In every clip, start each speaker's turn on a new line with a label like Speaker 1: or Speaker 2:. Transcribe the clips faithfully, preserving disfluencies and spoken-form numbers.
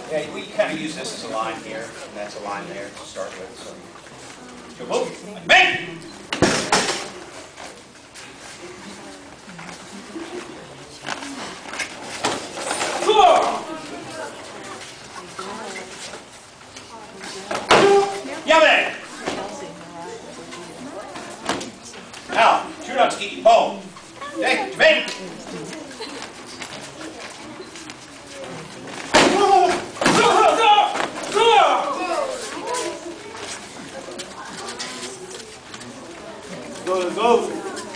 Speaker 1: Yeah, we kind of use this as a line here, and that's a line there to start with. So, go move. Bang! Yummy! Now, shoot on ski, boom. Okay, Jermaine. Go, go.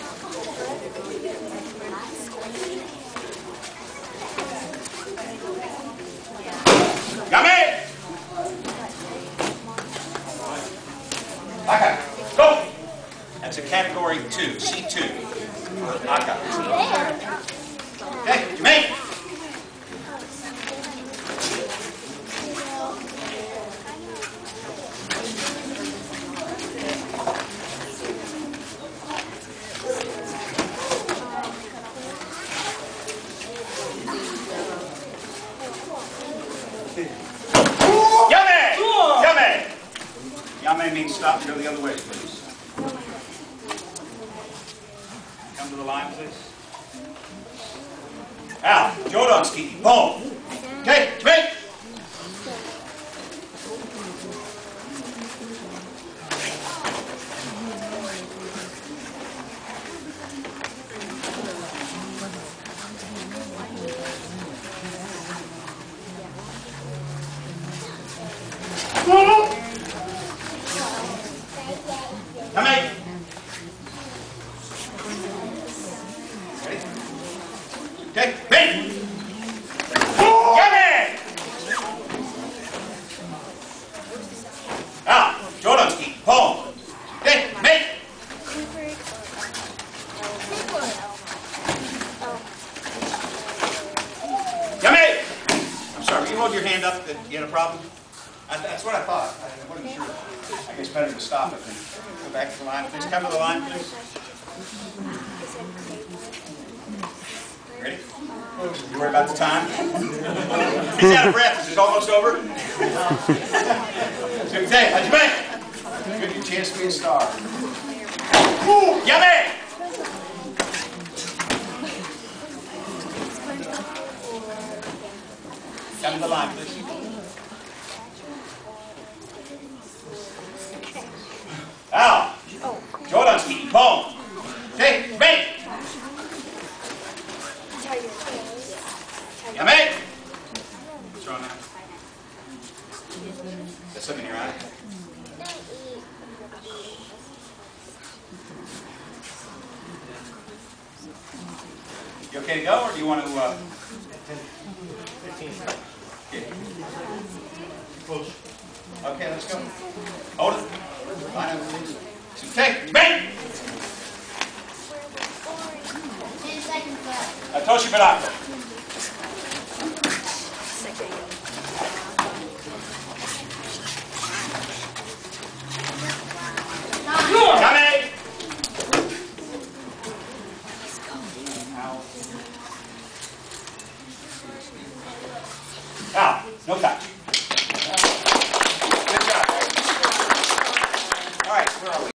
Speaker 1: Yummy! Aka, go! That's a category two, C two. Aka. Okay, Jermaine. Yummy! Yummy! Yummy means stop and go the other way, please. Come to the line, please. Al, Jordanski, boom. Okay, Jermaine. Come in. Ready? Okay, ready. Come in. Now, Jordanski, home. Okay, make. Come in. I'm sorry, will you hold your hand up that you had a problem? I, that's what I thought. I wasn't sure. I guess better to stop it than go back to the line. Please come to the line, please. Ready? You worry about the time? He's out of breath. Is it almost over? Okay, how'd you make? Give you a chance to be a star. Ooh, yummy! Come to the line, please. Al, Jordanski, boom. Okay, make. Yeah, make. What's wrong now? Got something in your eye? You okay to go, or do you want to? Uh... Okay. Close. Okay, let's go. Hold it. Line up, please. Okay, bang! Ten seconds left. Atoshi Barako.